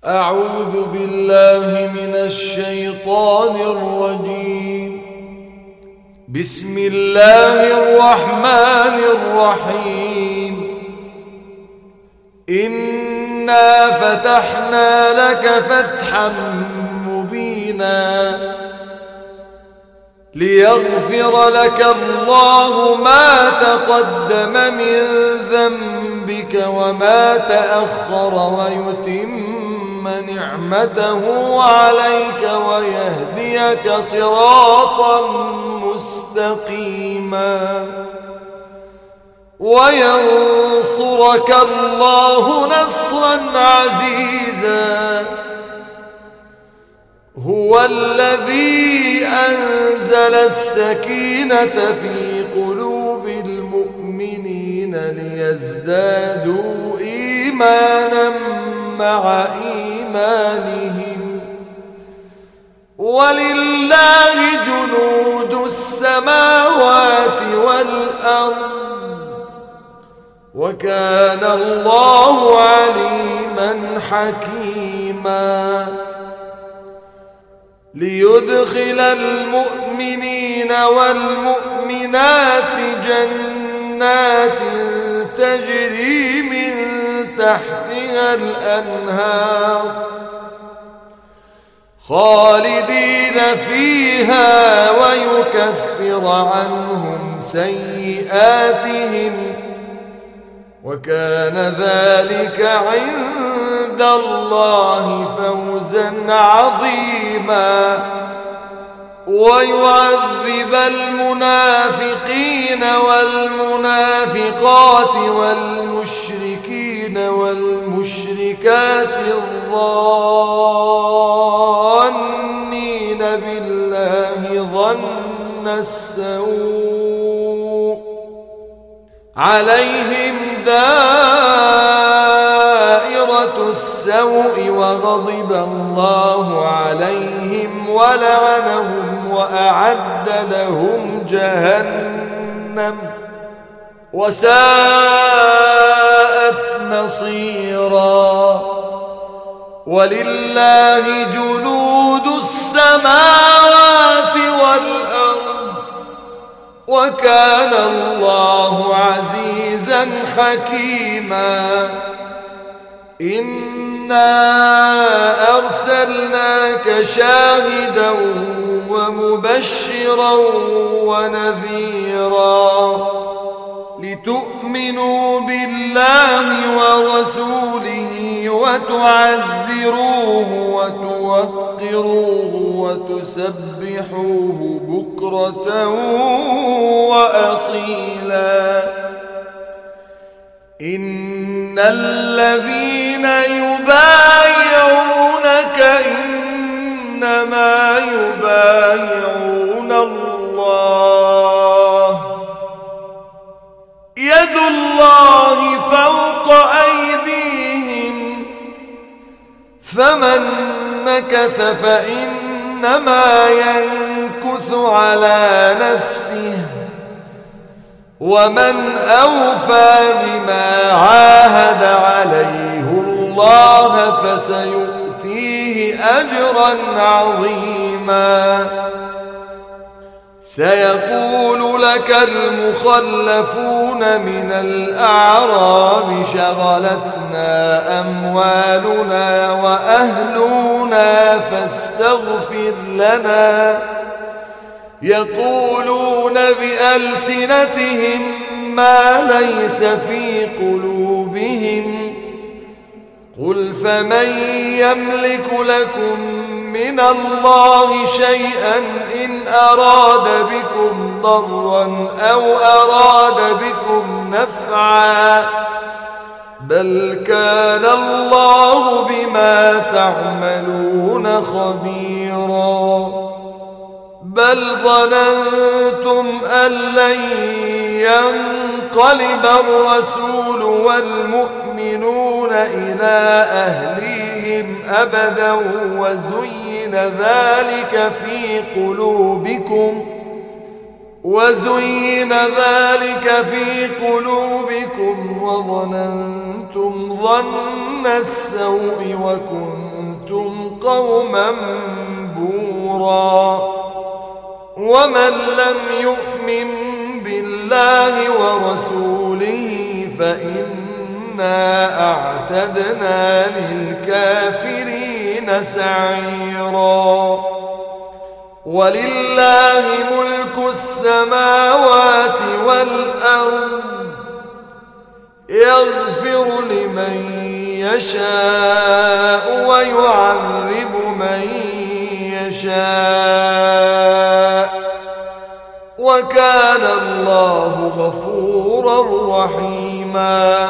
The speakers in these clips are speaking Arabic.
أعوذ بالله من الشيطان الرجيم. بسم الله الرحمن الرحيم. إنا فتحنا لك فتحا مبينا ليغفر لك الله ما تقدم من ذنبك وما تأخر ويتم نعمته عليك ويهديك صراطا مستقيما وينصرك الله نصرا عزيزا. هو الذي أنزل السكينة في قلوب المؤمنين ليزدادوا إيمانا مع إيمانهم ولله جنود السماوات والأرض وكان الله عليما حكيما. ليدخل المؤمنين والمؤمنات جنات تجري من تحتها الأنهار خالدين فيها ويكفر عنهم سيئاتهم وكان ذلك عند الله فوزا عظيما. ويعذب المنافقين والمنافقات والمشركين والمشركات الظانين بالله ظن السوء عليهم دائرة السوء وغضب الله عليهم ولعنهم وأعد لهم جهنم وساءت مصيرا. ولله جنود السماوات والأرض وكان الله عزيزا حكيما. إنا أرسلناك شاهدا ومبشرا ونذيرا لتؤمنوا بالله ورسوله وتعزروه وتوقروه وتسبحوه بكرة وأصيلا. إن الذين يبايعونك إنما يبايعون الله يد الله فوق أيديهم فمن نكث فإنما ينكث على نفسه ومن أوفى بما عاهد عليه الله فسيؤتيه أجرا عظيما. سيقول لك المخلفون من الأعراب شغلتنا أموالنا وأهلنا فاستغفر لنا يقولون بألسنتهم ما ليس في قلوبهم قل فمن يملك لكم من الله شيئا إن أراد بكم ضرا أو أراد بكم نفعا بل كان الله بما تعملون خبيرا. بل ظننتم أن لن ينقلب الرسول والمؤمنون إلى أهليهم أبدا وزين ذلك في قلوبكم وزين ذلك في قلوبكم وظننتم ظن السوء وكنتم قوما بورا ومن لم يؤمن بالله ورسوله فإنا أعتدنا للكافرين سعيرا ولله ملك السماوات والأرض يغفر لمن يشاء ويعذب من يشاء وكان الله غفورا رحيما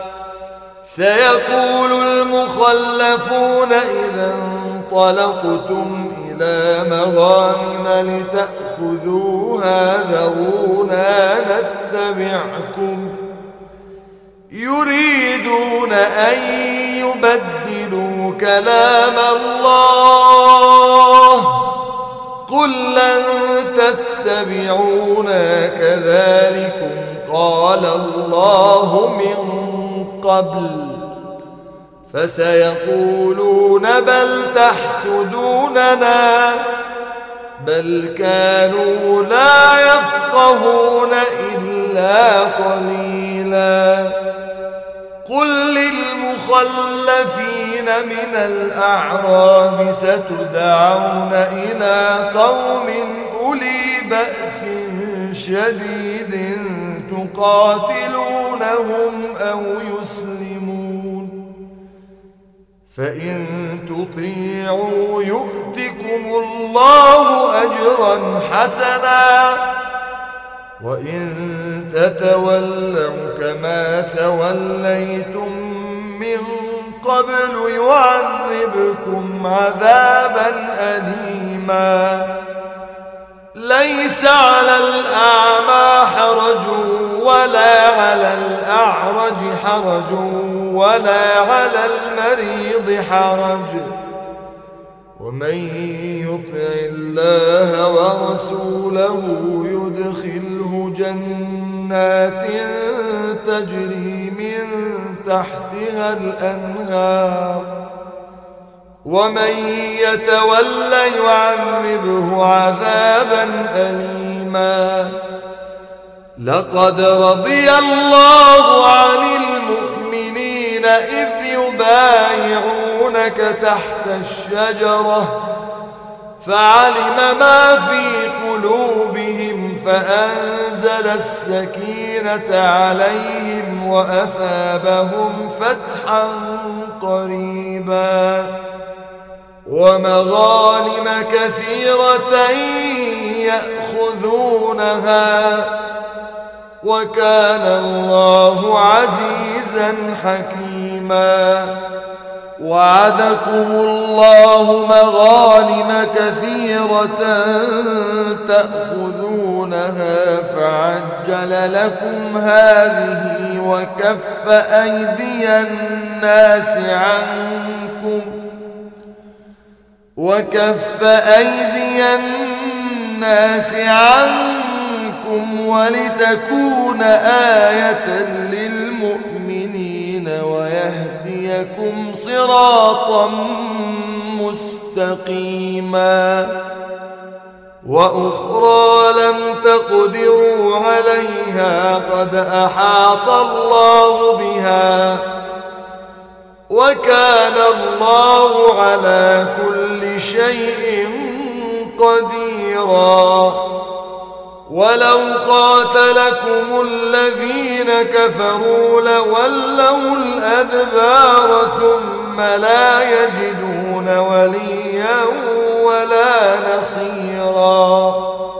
سيقول المخلفون إذا انطلقتم إلى مغانم لتأخذوها ذرونا نتبعكم يريدون أن يبدلوا كلام الله قل لن تتبعونا كذلكم قال الله من قبل فسيقولون بل تحسدوننا بل كانوا لا يفقهون إلا قليلا قل للمخلفين من الأعراب ستدعون إلى قوم أولي بأس شديد تقاتلونهم أو يسلمون فإن تطيعوا يؤتكم الله أجرا حسنا وإن تتولوا كما توليتم من قبل يعذبكم عذابا أليما ليس على الأعمى حرج ولا على الأعرج حرج ولا على المريض حرج ومن يطع الله ورسوله يدخله جنات تجري من تحتها الأنهار ومن يتول يعذبه عذابا أليما لقد رضي الله عن المؤمنين إذ يبايعونك تحت الشجرة فعلم ما في قلوبهم فأنزل السكينة عليهم وأثابهم فتحا قريبا ومغانم كثيرة يأخذونها وكان الله عزيزا حكيما وعدكم الله مغانم كثيرة تأخذونها فعجل لكم هذه وكف أيدي الناس عنكم ولتكون آية للمؤمنين ويهديكم صراطا مستقيما وأخرى لم تقدروا عليها قد أحاط الله بها وكان الله على كل شيء قديرا ولو قاتلكم الذين كفروا لولوا الأدبار ثم لا يجدون وليا ولا نصيرا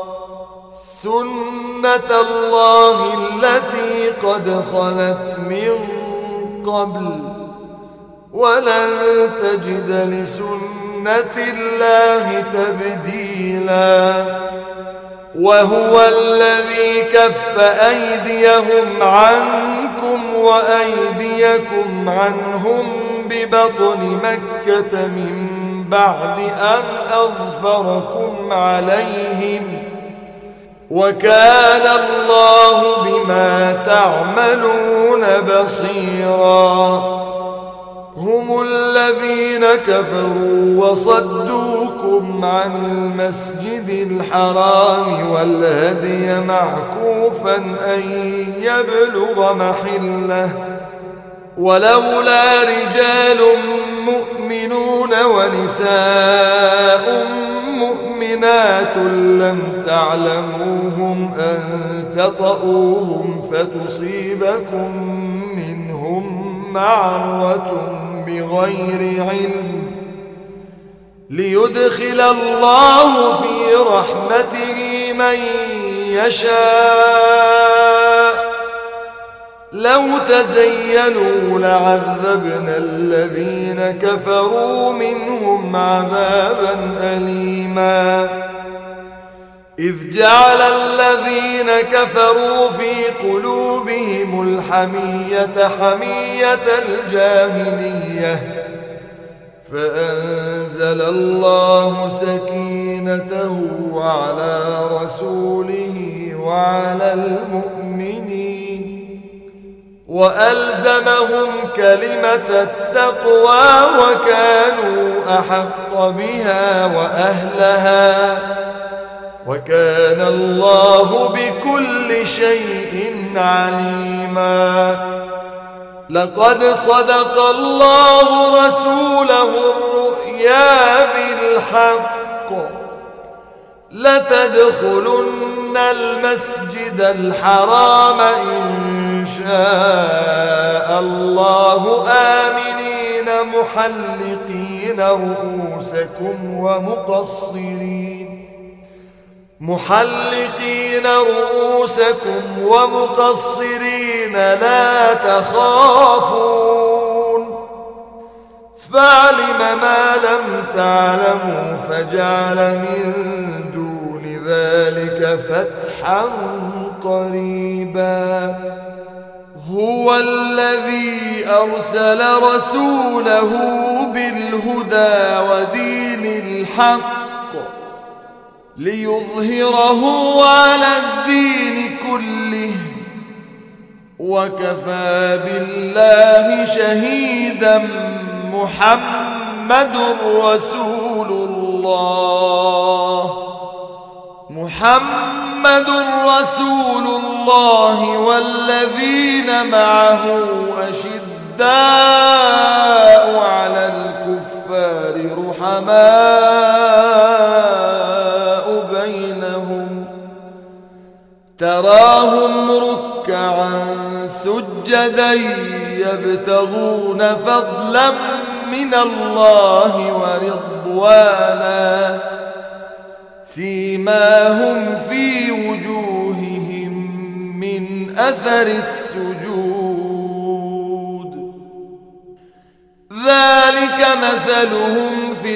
سنة الله التي قد خلت من قبل ولن تجد لسنة الله تبديلا وهو الذي كف أيديهم عنكم وأيديكم عنهم ببطن مكة من بعد أن أظفركم عليهم وكان الله بما تعملون بصيرا. هم الذين كفروا وصدوكم عن المسجد الحرام والهدي معكوفا أن يبلغ محله، ولولا رجال مؤمنون ونساء مؤمنات لم تعلموهم أن تطؤوهم فتصيبكم منهم معرة بغير علم، ليدخل الله في رحمته من يشاء. لو تزيلوا لعذبنا الذين كفروا منهم عذابا أليما. إذ جعل الذين كفروا في قلوبهم الحمية حمية الجاهلية، فأنزل الله سكينته على رسوله وعلى المؤمنين وألزمهم كلمة التقوى وكانوا أحق بها وأهلها، وكان الله بكل شيء عليما. لقد صدق الله رسوله الرؤيا بالحق، لتدخلن المسجد الحرام إن شاء الله آمنين محلقين رؤوسكم ومقصرين لا تخافون، فعلم ما لم تعلموا فجعل من دون ذلك فتحا قريبا. هو الذي أرسل رسوله بالهدى ودين الحق ليظهره على الدين كله، وكفى بالله شهيدا. محمد رسول الله والذين معه أشداء على الكفار رحماء بينهم، تراهم ركعا سجدا يبتغون فضلا من الله ورضوانا، سيماهم في وجوههم من أثر السجود، ذلك مثلهم في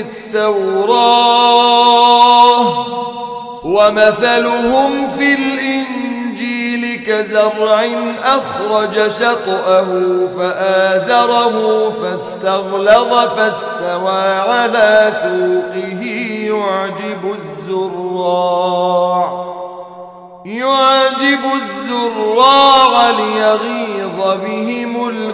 التوراة ومثلهم في الإنجيل كزرع أخرج شطأه فآزره فاستغلظ فاستوى على سوقه يعجب الزراع ليغيظ بهم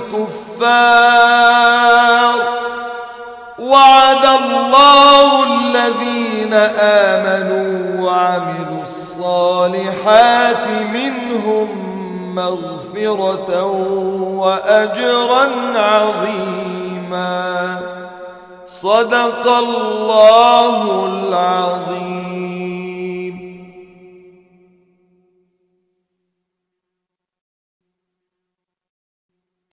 الكفار. وعد الله الذين آمنوا وعملوا الصالحات منهم مغفرة وأجرا عظيما. صدق الله